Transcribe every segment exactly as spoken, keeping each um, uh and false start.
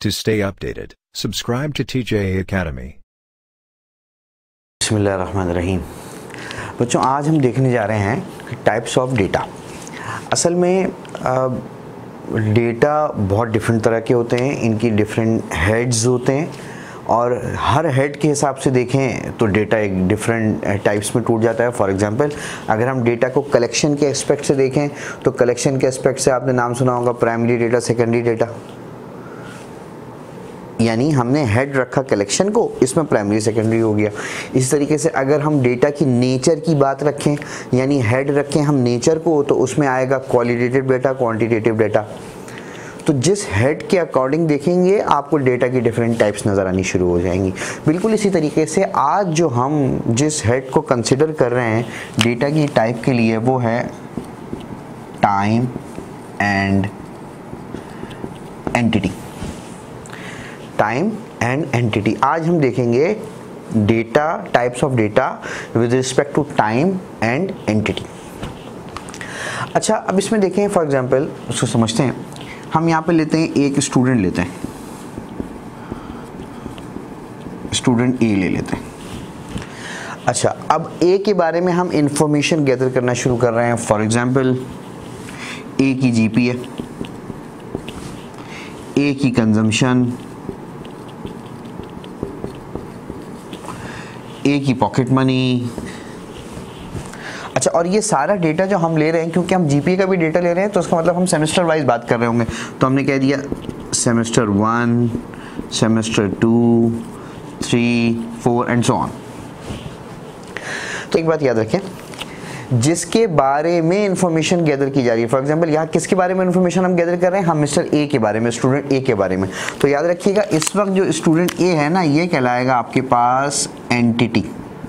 To stay updated, subscribe to T J A Academy. बिस्मिल्लाहिर्रहमानिर्रहीम। बच्चों, आज हम देखने जा रहे हैं टाइप्स ऑफ डेटा। असल में डेटा बहुत डिफरेंट तरह के होते हैं, इनकी डिफरेंट हेड्स होते हैं और हर हेड के हिसाब से देखें तो डेटा एक डिफरेंट टाइप्स में टूट जाता है। फॉर एग्जांपल, अगर हम डेटा को कलेक्शन के एस्पेक्ट से देखें तो कलेक्शन के एस्पेक्ट से आपने नाम सुना होगा प्राइमरी डेटा, सेकेंडरी डेटा। यानी हमने हेड रखा कलेक्शन को, इसमें प्राइमरी सेकेंडरी हो गया। इस तरीके से अगर हम डेटा की नेचर की बात रखें, यानी हेड रखें हम नेचर को, तो उसमें आएगा क्वालिटेटिव डेटा, क्वांटिटेटिव डेटा। तो जिस हेड के अकॉर्डिंग देखेंगे आपको डेटा की डिफरेंट टाइप्स नज़र आनी शुरू हो जाएंगी। बिल्कुल इसी तरीके से आज जो हम जिस हेड को कंसिडर कर रहे हैं डेटा की टाइप के लिए, वो है time and entity. Time and entity. आज हम देखेंगे data, types of data with respect to time and entity. अच्छा, अब इसमें देखें फॉर एग्जांपल, उसको समझते हैं। हम यहाँ पे लेते हैं एक स्टूडेंट लेते हैं, स्टूडेंट ए ले लेते हैं। अच्छा, अब ए के बारे में हम इंफॉर्मेशन गैदर करना शुरू कर रहे हैं। फॉर एग्जांपल, ए की जीपीए, ए की कंजम्पशन, ए की पॉकेट मनी। अच्छा, और ये सारा डेटा जो हम ले रहे हैं, क्योंकि हम जीपीए का भी डेटा ले रहे हैं तो उसका मतलब हम सेमेस्टर वाइज बात कर रहे होंगे, तो हमने कह दिया semester one, semester two, three, four and so on. तो एक बात याद रखें, जिसके बारे में इंफॉर्मेशन गैदर की जा रही है, फॉर एग्जांपल यहाँ किसके बारे में इंफॉर्मेशन हम गैदर कर रहे हैं, हम मिस्टर ए के बारे में, स्टूडेंट ए के बारे में। तो याद रखिएगा, इस वक्त जो स्टूडेंट ए है ना, ये कहलाएगा आपके पास एंटिटी।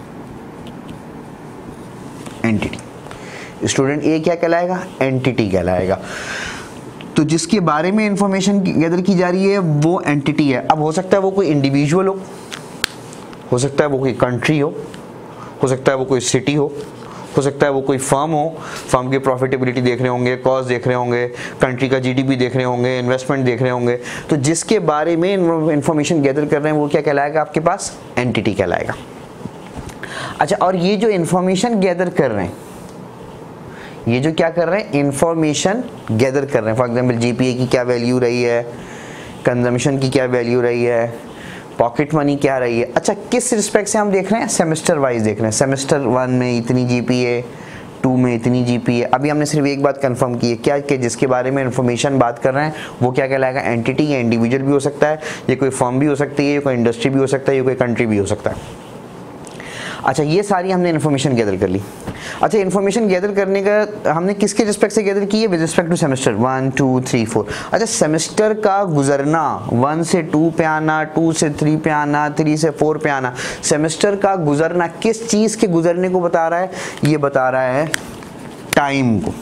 एंटिटी स्टूडेंट ए क्या कहलाएगा? एंटिटी कहलाएगा। तो जिसके बारे में इंफॉर्मेशन गैदर की जा रही है वो एंटिटी है। अब हो सकता है वो कोई इंडिविजुअल हो, हो सकता है वो कोई कंट्री हो, हो सकता है वो कोई सिटी हो, हो सकता है वो कोई फर्म हो, फर्म की प्रॉफिटेबिलिटी देख रहे होंगे, कॉस्ट देख रहे होंगे, कंट्री का जीडीपी देख रहे होंगे, इन्वेस्टमेंट देख रहे होंगे। तो जिसके बारे में इंफॉर्मेशन गैदर कर रहे हैं वो क्या कहलाएगा आपके पास? एंटिटी कहलाएगा। अच्छा, और ये जो इंफॉर्मेशन गैदर कर रहे हैं, ये जो क्या कर रहे हैं, इंफॉर्मेशन गैदर कर रहे हैं। फॉर एग्जांपल, जीपीए की क्या वैल्यू रही है, कंजम्पशन की क्या वैल्यू रही है, पॉकेट मनी क्या रही है। अच्छा, किस रिस्पेक्ट से हम देख रहे हैं? सेमेस्टर वाइज देख रहे हैं। सेमेस्टर वन में इतनी जीपीए, टू में इतनी जीपीए। अभी हमने सिर्फ एक बात कंफर्म की है, क्या कि जिसके बारे में इंफॉर्मेशन बात कर रहे हैं वो क्या कहलाएगा? एंटिटी। या इंडिविजुअल भी हो सकता है, ये कोई फर्म भी हो सकती है, ये कोई इंडस्ट्री भी हो सकता है, ये कोई कंट्री भी हो सकता है। अच्छा, ये सारी हमने इन्फॉर्मेशन गैदर कर ली। अच्छा, इन्फॉर्मेशन गैदर करने का हमने किसके रिस्पेक्ट से गैदर की है? With respect to semester one, two, three, four. अच्छा, सेमेस्टर का गुजरना, वन से टू पे आना, टू से थ्री पे आना, थ्री से फोर पे आना, सेमेस्टर का गुजरना किस चीज़ के गुजरने को बता रहा है? ये बता रहा है टाइम को,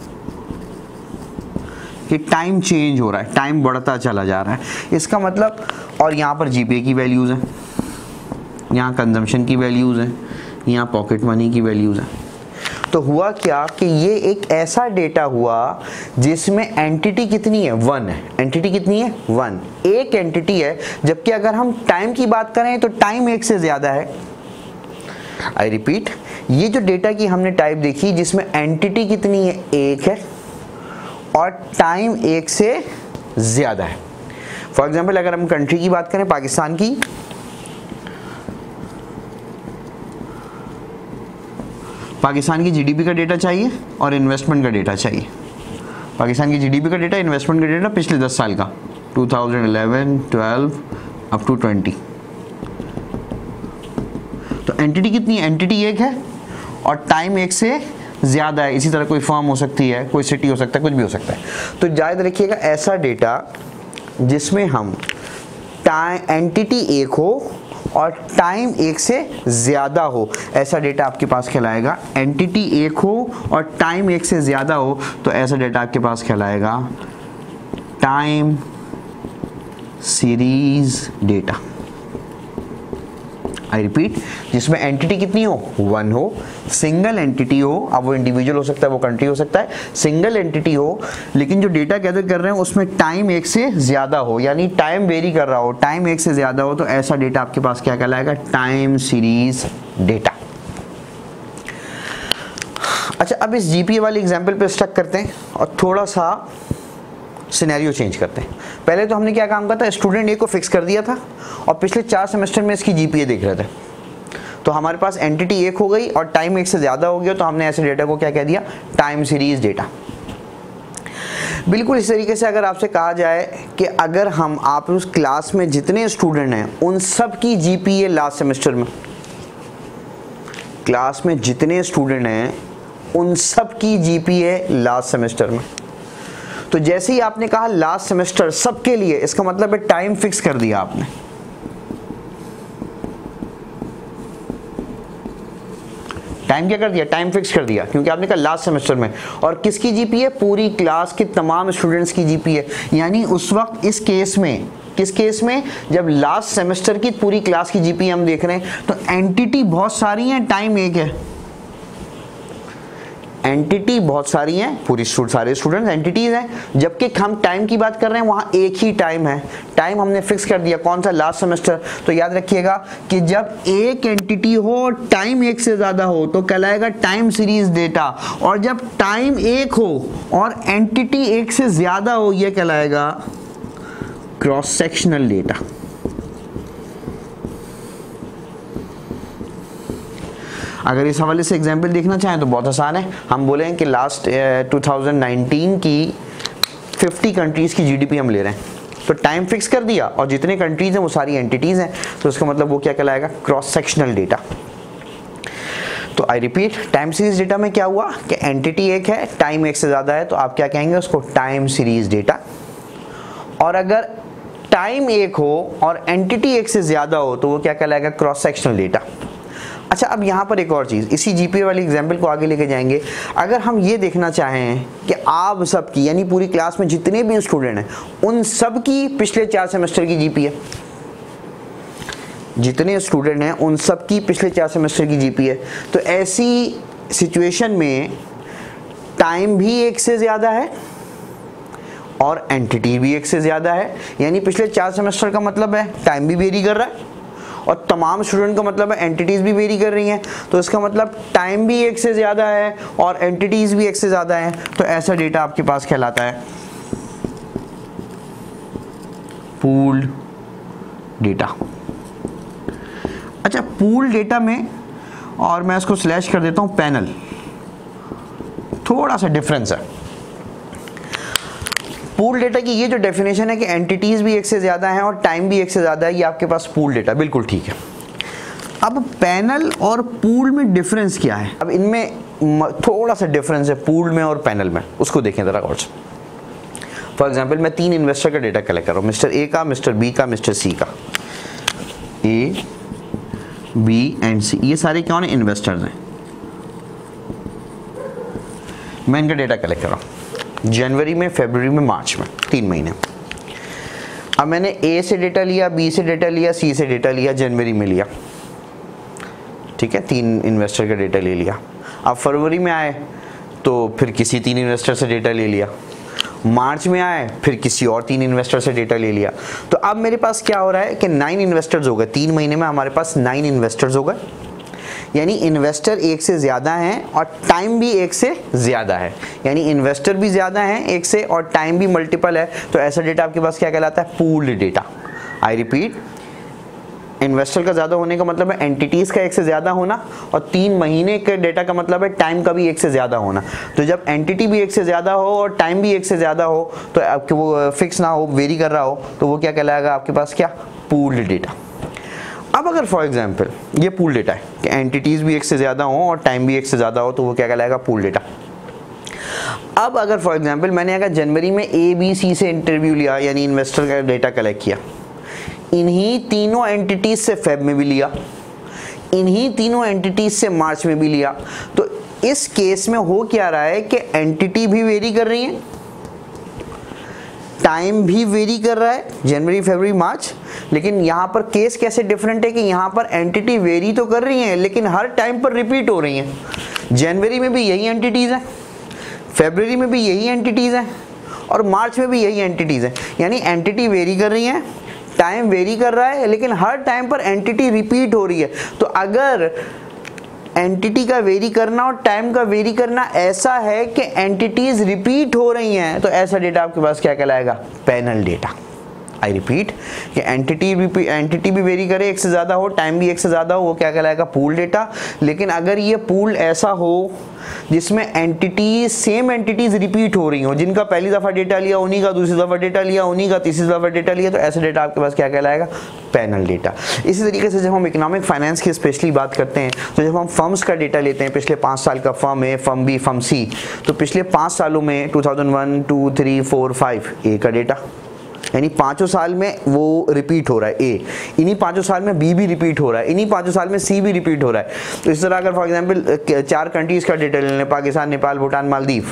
कि टाइम चेंज हो रहा है, टाइम बढ़ता चला जा रहा है। इसका मतलब, और यहाँ पर जीपीए की वैल्यूज़ हैं, यहाँ कंजम्पशन की वैल्यूज़ हैं, यहाँ पॉकेट मनी की वैल्यूज़ हैं। तो हुआ क्या कि ये एक ऐसा डेटा हुआ जिसमें एंटिटी कितनी है? वन है। एंटिटी कितनी है? वन। एक एंटिटी है। जबकि अगर हम टाइम की बात करें तो टाइम एक से ज़्यादा है। आई रिपीट, ये जो डेटा की हमने टाइप देखी जिसमें एंटिटी कितनी है? एक है, और टाइम एक से ज़्यादा है। फॉर एग्जाम्पल, अगर हम कंट्री की बात करें, पाकिस्तान की, पाकिस्तान की जीडीपी का डेटा चाहिए और इन्वेस्टमेंट का डेटा चाहिए। पाकिस्तान की जीडीपी का डेटा, इन्वेस्टमेंट का डेटा पिछले दस साल का, two thousand eleven, twelve up to twenty. तो एंटिटी कितनी है? एंटिटी एक है और टाइम एक से ज़्यादा है। इसी तरह कोई फर्म हो सकती है, कोई सिटी हो सकता है, कुछ भी हो सकता है। तो याद रखिएगा, ऐसा डेटा जिसमें हम टाइम, एंटिटी एक हो और टाइम एक से ज़्यादा हो, ऐसा डेटा आपके पास कहलाएगा। एंटिटी एक हो और टाइम एक से ज़्यादा हो तो ऐसा डेटा आपके पास कहलाएगा time series data. I repeat, जिसमें एंटिटी कितनी हो, वन हो, सिंगल एंटिटी हो, अब वो इंडिविजुअल हो सकता है, वो कंट्री हो सकता है, सिंगल एंटिटी हो, लेकिन जो डेटा गैदर कर रहे हैं उसमें टाइम एक से ज़्यादा हो, यानी टाइम वेरी कर रहा हो, टाइम एक से ज़्यादा हो, तो ऐसा डेटा आपके पास क्या कहलाएगा, टाइम सीरीज डेटा। अच्छा, अब इस जीपीए वाली एग्जाम्पल पे स्टक करते हैं और थोड़ा सा सिनेरियो चेंज करते हैं। पहले तो हमने क्या काम किया था, स्टूडेंट ए को फिक्स कर दिया था और पिछले चार सेमेस्टर में इसकी जीपीए देख रहे थे, तो हमारे पास एंटिटी एक हो गई और टाइम एक से ज़्यादा हो गया, तो हमने ऐसे डेटा को क्या कह दिया, टाइम सीरीज डेटा। बिल्कुल इस तरीके से अगर आपसे कहा जाए कि अगर हम आप उस क्लास में जितने स्टूडेंट हैं उन सब की जीपीए लास्ट सेमेस्टर में, क्लास में जितने स्टूडेंट हैं उन सब की जीपीए लास्ट सेमेस्टर में, तो जैसे ही आपने कहा लास्ट सेमेस्टर सबके लिए, इसका मतलब है टाइम फिक्स कर दिया आपने। टाइम क्या कर दिया, टाइम फिक्स कर दिया, क्योंकि आपने कहा लास्ट सेमेस्टर में, और किसकी जीपीए, पूरी क्लास के तमाम स्टूडेंट्स की जीपीए। यानी उस वक्त इस केस में, किस केस में, जब लास्ट सेमेस्टर की पूरी क्लास की जीपीए हम देख रहे हैं, तो एंटिटी बहुत सारी हैं, टाइम एक है, एंटिटी बहुत सारी हैं, पूरी सारे स्टूडेंट्स एंटिटीज हैं, जबकि हम टाइम की बात कर रहे हैं वहां एक ही टाइम है। टाइम हमने फिक्स कर दिया, कौन सा, लास्ट सेमेस्टर। तो याद रखिएगा कि जब एक एंटिटी हो और टाइम एक से ज्यादा हो तो कहलाएगा टाइम सीरीज डेटा, और जब टाइम एक हो और एंटिटी एक से ज्यादा हो यह कहलाएगा क्रॉस सेक्शनल डेटा। अगर इस हवाले से एग्जाम्पल देखना चाहें तो बहुत आसान है, हम बोले हैं कि लास्ट टू थाउजेंड नाइनटीन की फिफ्टी कंट्रीज़ की जीडीपी हम ले रहे हैं, तो टाइम फिक्स कर दिया और जितने कंट्रीज़ हैं वो सारी एंटिटीज़ हैं, तो इसका मतलब वो क्या कहलाएगा, क्रॉस सेक्शनल डेटा। तो I repeat, time series data में क्या हुआ कि एंटिटी एक है, टाइम एक से ज़्यादा है, तो आप क्या कहेंगे उसको, टाइम सीरीज डेटा। और अगर टाइम एक हो और एंटिटी एक से ज़्यादा हो तो वो क्या कहलाएगा, क्रॉस सेक्शनल डेटा। अच्छा, अब यहाँ पर एक और चीज़, इसी जीपीए वाली एग्जाम्पल को आगे लेके जाएंगे। अगर हम ये देखना चाहें कि आप सब की, यानी पूरी क्लास में जितने भी स्टूडेंट हैं उन सब की पिछले चार सेमेस्टर की जीपीए, जितने स्टूडेंट हैं उन सब की पिछले चार सेमेस्टर की जीपीए, तो ऐसी सिचुएशन में टाइम भी एक से ज़्यादा है और एंटिटी भी एक से ज़्यादा है, यानी पिछले चार सेमेस्टर का मतलब है टाइम भी वेरी कर रहा है और तमाम स्टूडेंट का मतलब है एंटिटीज़ भी वेरी कर रही हैं, तो इसका मतलब टाइम भी एक से ज़्यादा है और एंटिटीज़ भी एक से ज़्यादा हैं, तो ऐसा डेटा आपके पास कहलाता है पूल्ड डेटा। अच्छा, पूल्ड डेटा में, और मैं इसको स्लैश कर देता हूँ पैनल, थोड़ा सा डिफरेंस है। पूल डेटा की ये जो डेफिनेशन है कि एंटिटीज़ भी एक से ज़्यादा हैं और टाइम भी एक से ज़्यादा है, ये आपके पास पूल डेटा, बिल्कुल ठीक है। अब पैनल और पूल में डिफरेंस क्या है, अब इनमें थोड़ा सा डिफरेंस है पूल में और पैनल में, उसको देखें ज़रा गौर से। फॉर एग्जांपल मैं तीन इन्वेस्टर का डेटा कलेक्ट कर रहा हूँ, मिस्टर ए का, मिस्टर बी का, मिस्टर सी का। ए, बी एंड सी, ये सारे कौन है, इन्वेस्टर्स हैं। मैं इनका डेटा कलेक्ट कर रहा हूँ जनवरी में, फरवरी में, मार्च में, तीन महीने। अब मैंने ए से डेटा लिया, बी से डेटा लिया, सी से डेटा लिया, जनवरी में लिया, ठीक है, तीन इन्वेस्टर का डेटा ले लिया। अब फरवरी में आए तो फिर किसी तीन इन्वेस्टर से डेटा ले लिया, मार्च में आए फिर किसी और तीन इन्वेस्टर से डेटा ले लिया। तो अब मेरे पास क्या हो रहा है कि नाइन इन्वेस्टर्स हो गए, तीन महीने में हमारे पास नाइन इन्वेस्टर्स हो गए, यानी इन्वेस्टर एक से ज़्यादा हैं और टाइम भी एक से ज़्यादा है, यानी इन्वेस्टर भी ज़्यादा हैं एक से और टाइम भी मल्टीपल है, तो ऐसा डेटा आपके पास क्या कहलाता है, pooled data. I repeat, investor का ज़्यादा होने का मतलब है एंटिटीज़ का एक से ज़्यादा होना, और तीन महीने के डेटा का मतलब है टाइम का भी एक से ज़्यादा होना। तो जब एंटिटी भी एक से ज़्यादा हो और टाइम भी एक से ज़्यादा हो, तो आपके वो फिक्स ना हो, वेरी कर रहा हो, तो वो क्या कहलाएगा आपके पास, क्या, पूल्ड डेटा। अब अगर फॉर एग्जांपल ये पूल डेटा है कि एंटिटीज़ भी एक से ज़्यादा हो और टाइम भी एक से ज़्यादा हो, तो वो क्या कहलाएगा, पूल डेटा। अब अगर फॉर एग्जांपल मैंने अगर जनवरी में ए बी सी से इंटरव्यू लिया, यानी इन्वेस्टर का डेटा कलेक्ट किया, इन्हीं तीनों एंटिटीज़ से फेब में भी लिया, इन्हीं तीनों एंटिटीज़ से मार्च में भी लिया, तो इस केस में हो क्या रहा है कि एंटिटी भी वेरी कर रही है, टाइम भी वेरी कर रहा है, जनवरी फरवरी मार्च, लेकिन यहाँ पर केस कैसे डिफरेंट है कि यहाँ पर एंटिटी वेरी तो कर रही हैं लेकिन हर टाइम पर रिपीट हो रही हैं। जनवरी में भी यही एंटिटीज़ हैं, फरवरी में भी यही एंटिटीज़ हैं और मार्च में भी यही एंटिटीज़ हैं। यानी एंटिटी वेरी कर रही हैं, टाइम वेरी कर रहा है, लेकिन हर टाइम पर एंटिटी रिपीट हो रही है। तो अगर एंटिटी का वेरी करना और टाइम का वेरी करना ऐसा है कि एंटिटीज रिपीट हो रही हैं, तो ऐसा डेटा आपके पास क्या कहलाएगा? Panel data. आई रिपीट कि एंटिटी भी एंटिटी भी वेरी करे, एक से ज़्यादा हो, टाइम भी एक से ज़्यादा हो, वो क्या कहलाएगा? Pool data. लेकिन अगर ये पूल ऐसा हो जिसमें एंटिटीज सेम एंटिटीज रिपीट हो रही हो, जिनका पहली दफ़ा डेटा लिया उन्हीं का दूसरी दफ़ा डेटा लिया, उन्हीं का तीसरी दफ़ा डेटा लिया, तो ऐसा डेटा आपके पास क्या कहलाएगा? Panel data. इसी तरीके से जब हम इकोनॉमिक फाइनेंस की स्पेशली बात करते हैं, तो जब हम फर्म्स का डेटा लेते हैं, पिछले पाँच साल का firm A, firm B, firm C, तो पिछले पाँच सालों में two thousand one, two, three, four, five A का डेटा, यानी पाँचों साल में वो रिपीट हो रहा है ए, इन्हीं पाँचों साल में बी भी रिपीट हो रहा है, इन्हीं पाँचों साल में सी भी रिपीट हो रहा है। तो इस तरह अगर फॉर एग्जांपल चार कंट्रीज़ का डेटा ले लें, पाकिस्तान, नेपाल, भूटान, मालदीव,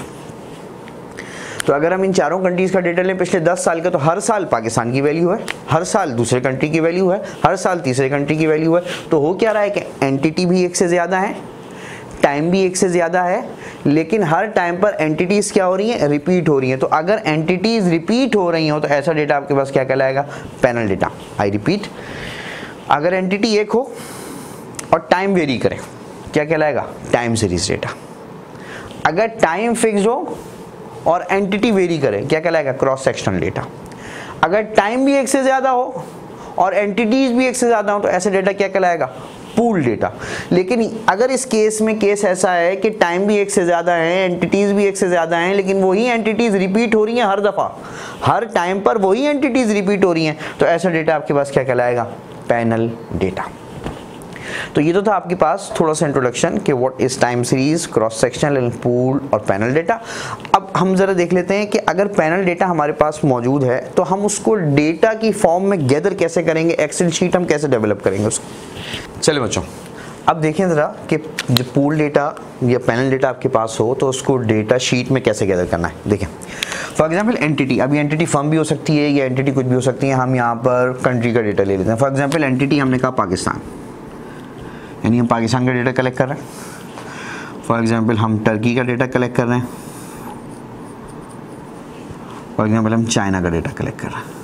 तो अगर हम इन चारों कंट्रीज़ का डेटा लें पिछले दस साल का, तो हर साल पाकिस्तान की वैल्यू है, हर साल दूसरे कंट्री की वैल्यू है, हर साल तीसरे कंट्री की वैल्यू है। तो हो क्या रहा है कि एंटिटी भी एक से ज़्यादा है, टाइम भी एक से ज़्यादा है, लेकिन हर टाइम पर एंटिटीज़ क्या हो रही हैं? रिपीट हो रही हैं। तो अगर एंटिटीज़ रिपीट हो रही हो तो ऐसा डेटा आपके पास क्या कहलाएगा? Panel data. आई रिपीट, अगर एंटिटी एक हो और टाइम वेरी करे, क्या कहलाएगा? Time series data. अगर टाइम फिक्स हो और एंटिटी वेरी करे, क्या कहलाएगा? Cross sectional data. अगर टाइम भी एक से ज़्यादा हो और एंटिटीज़ भी एक से ज़्यादा हो, तो ऐसा डेटा क्या कहलाएगा? Pool data. लेकिन अगर इस केस में केस ऐसा है कि टाइम भी एक से ज़्यादा है, एंटिटीज़ भी एक से ज़्यादा हैं, लेकिन वही एंटिटीज़ रिपीट हो रही हैं हर दफ़ा, हर टाइम पर वही एंटिटीज़ रिपीट हो रही हैं, तो ऐसा डेटा आपके पास क्या कहलाएगा? Panel data. तो ये तो था आपके पास थोड़ा सा इंट्रोडक्शन कि what is time series, cross sectional and pool और पैनल डेटा। अब हम ज़रा देख लेते हैं कि अगर पैनल डेटा हमारे पास मौजूद है तो हम उसको डेटा की फॉर्म में गैदर कैसे करेंगे, एक्सेल शीट हम कैसे डेवलप करेंगे उसको। चलिए बच्चों, अब देखें ज़रा कि जब पूल डेटा या पैनल डेटा आपके पास हो तो उसको डेटा शीट में कैसे गैदर करना है। देखें फॉर एग्जांपल एंटिटी, अभी एंटिटी फर्म भी हो सकती है या एंटिटी कुछ भी हो सकती है, हम यहाँ पर कंट्री का डेटा ले लेते हैं। फॉर एग्जांपल एंटिटी हमने कहा पाकिस्तान, यानी हम पाकिस्तान का डेटा कलेक्ट कर रहे हैं। फॉर एग्जांपल हम टर्की का डेटा कलेक्ट कर रहे हैं। फॉर एग्जांपल हम चाइना का डेटा कलेक्ट कर रहे हैं।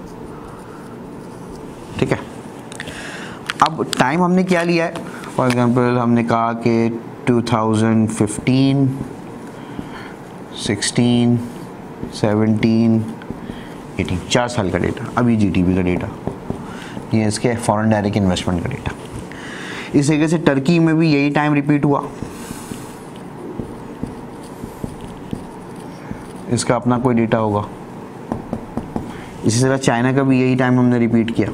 ठीक है, अब टाइम हमने क्या लिया है? फॉर एग्जांपल हमने कहा कि two thousand fifteen, sixteen, seventeen, eighteen, चार साल का डेटा। अभी जीडीपी का डेटा, ये इसके फॉरेन डायरेक्ट इन्वेस्टमेंट का डेटा। इस तरीके से टर्की में भी यही टाइम रिपीट हुआ, इसका अपना कोई डेटा होगा। इसी तरह चाइना का भी यही टाइम हमने रिपीट किया,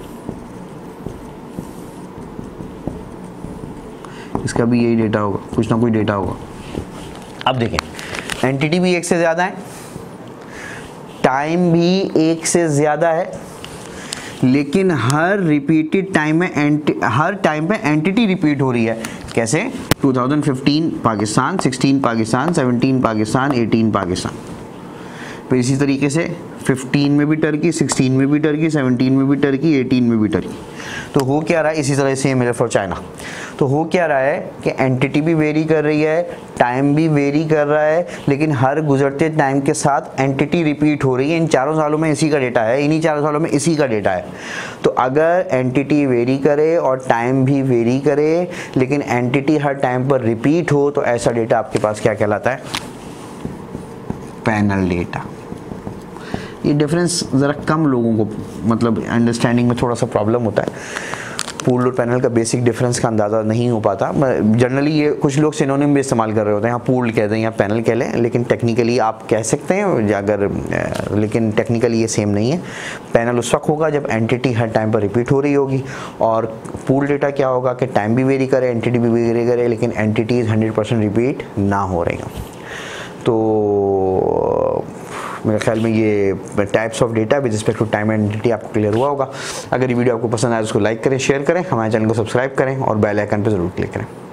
इसका भी यही डेटा होगा, कुछ ना कुछ डेटा होगा। अब देखें एंटिटी भी एक से ज़्यादा है, टाइम भी एक से ज़्यादा है, लेकिन हर रिपीटेड टाइम में एंट हर टाइम पे एंटिटी रिपीट हो रही है। कैसे? Two thousand fifteen Pakistan, sixteen Pakistan, seventeen Pakistan, eighteen Pakistan. फिर इसी तरीके से फिफ्टीन में भी टर्की, सिक्सटीन में भी टर्की, सेवनटीन में भी टर्की, एटीन में भी टर्की। तो हो क्या रहा है? इसी तरह से मेरे फॉर चाइना। तो हो क्या रहा है कि एंटिटी भी वेरी कर रही है, टाइम भी वेरी कर रहा है, लेकिन हर गुजरते टाइम के साथ एंटिटी रिपीट हो रही है। इन चारों सालों में इसी का डेटा है, इन्हीं चारों सालों में इसी का डेटा है। तो अगर एंटिटी वेरी करे और टाइम भी वेरी करे, लेकिन एंटिटी हर टाइम पर रिपीट हो, तो ऐसा डेटा आपके पास क्या कहलाता है? Panel data. ये डिफरेंस ज़रा कम लोगों को मतलब अंडरस्टैंडिंग में थोड़ा सा प्रॉब्लम होता है। पूल और पैनल का बेसिक डिफरेंस का अंदाज़ा नहीं हो पाता। जनरली ये कुछ लोग सिनोनिम भी इस्तेमाल कर रहे होते हैं, यहाँ पूल कह दें या पैनल कह लें, लेकिन टेक्निकली आप कह सकते हैं अगर, लेकिन टेक्निकली ये सेम नहीं है। पैनल उस वक्त होगा जब एंटिटी हर टाइम पर रिपीट हो रही होगी, और पूल डेटा क्या होगा कि टाइम भी वेरी करे, एंटिटी भी वेरी करे, लेकिन एंटिटीज़ हंड्रेड परसेंट रिपीट ना हो रही हो। तो मेरे ख्याल में ये types of data with respect to time and entity आपको क्लियर हुआ होगा। अगर ये वीडियो आपको पसंद आए तो उसको लाइक करें, शेयर करें, हमारे चैनल को सब्सक्राइब करें और बेल आइकन पर ज़रूर क्लिक करें।